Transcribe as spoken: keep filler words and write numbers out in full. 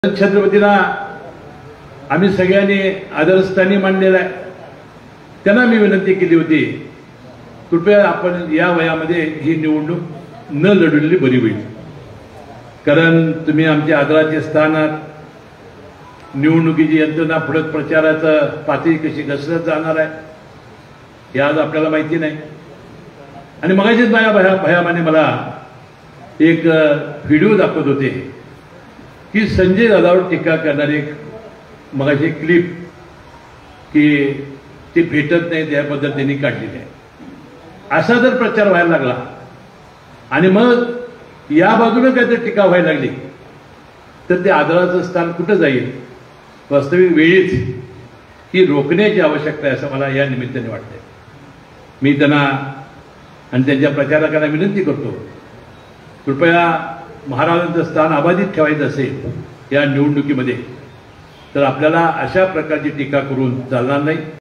छत्रपतीला आम्ही सगळ्यांनी आदरस्थानी मानलेला आहे। त्यांना मी विनंती केली होती, कृपया आपण या वयामध्ये ही निवडणूक न लढवलेली बरी होईल, कारण तुम्ही आमच्या आदराचे स्थान आहात। निवडणुकीची यंत्रणा पुढे प्रचाराचं पातळी कशी घसरत जाणार आहे हे आज आपल्याला माहिती नाही। आणि मगाशीच माझ्या भया भयामाने मला एक व्हिडिओ दाखवत होते की संजय दादावर टीका करणारी एक मगाशी क्लिप की ते भेटत नाही त्या पद्धतीने काढलेली आहे। असा जर प्रचार व्हायला लागला आणि मग या बाजूने काहीतरी टीका व्हायला लागली तर ते आदराचं स्थान कुठं जाईल? वास्तविक वेळीच ही रोखण्याची आवश्यकता आहे असं मला या निमित्ताने वाटतंय। मी त्यांना आणि त्यांच्या प्रचारकांना विनंती करतो, कृपया महाराजांचं स्थान अबाधित ठेवायचं असेल या निवडणुकीमध्ये तर आपल्याला अशा प्रकारची टीका करून चालणार नाही।